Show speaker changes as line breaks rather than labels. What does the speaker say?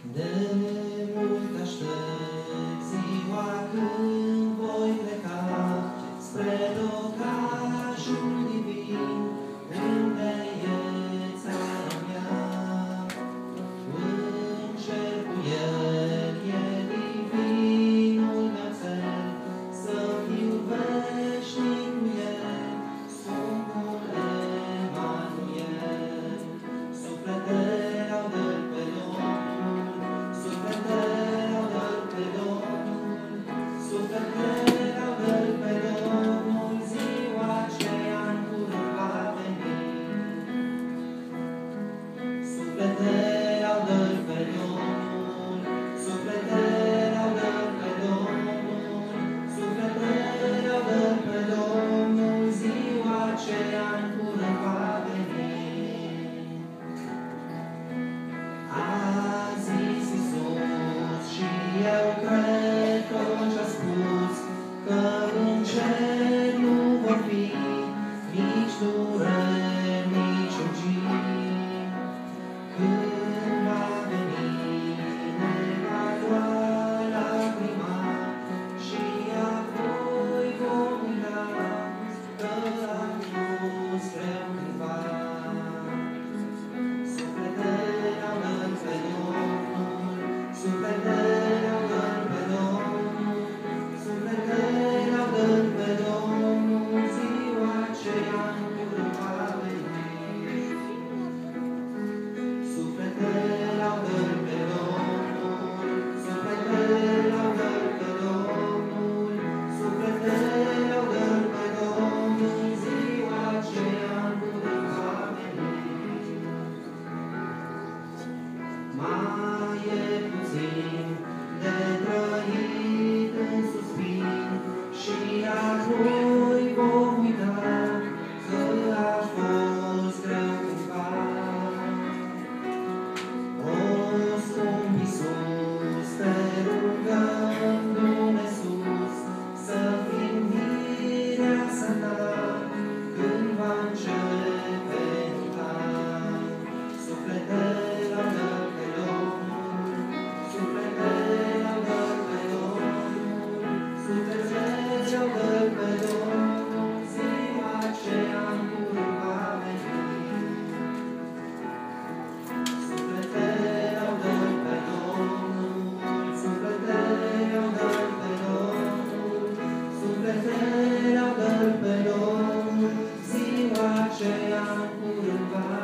De mult aștept ziua când voi pleca spre locașul divin, unde e țara mea. În cer cu el e divinul meu țel, să fiu veșnic cu el, scumpul Emanuel. Sufletele laudă-L pe Domnul, sufletele laudă-L pe Domnul, sufletele laudă-L pe Domnul, ziua aceea în curând va veni. Sufletele laudă-L pe Domnul, sufletele laudă-L pe Domnul, sufletele laudă-L pe Domnul, ziua aceea în curând va veni. A zis Iisus și eu cred că ce-a spus, că în cer nu vor fi nici dureri, nici rugiri. Când va veni negatua lacrima și apoi vom uita că a fost greu cândva. Sufletele laudă-L pe Domnul, sufletele laudă-L pe Domnul, sufletele laudă-L pe Domnul, ziua aceea în curând va veni. Sufletele laudă-L pe Domnul, sufletele laudă-L pe Domnul, sufletele laudă-L pe Domnul, ziua aceea în curând va veni. Mai e puțin de trăit în suspin și apoi vom uita că a fost greu cândva. O, scump Iisus, te rugăm, Dume sus, să fim mireasa ta când va începe nunta. Sufletele laudă-L pe Domnul, sufletele laudă-L pe Domnul, sufletele laudă-L pe Domnul, ziua aceea în curând va veni. Sufletele laudă-L pe Domnul, sufletele laudă-L pe Domnul, sufletele laudă-L pe Domnul, ziua aceea în curând va